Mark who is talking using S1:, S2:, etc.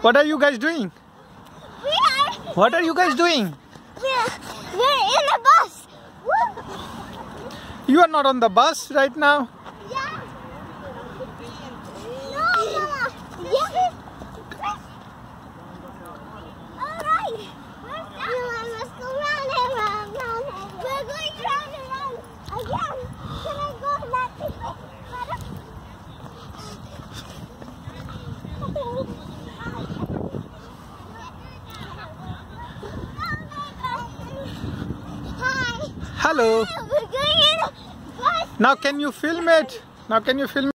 S1: What are you guys doing? What are you guys doing?
S2: We're in the bus. Woo.
S1: You are not on the bus right now.
S2: Yeah. No, Mama. Yeah. All right. Let's go round and round. We're going round and round again. Can I go that way?
S1: Hello.
S2: We're going in a bus.
S1: Now can you film it? Now can you film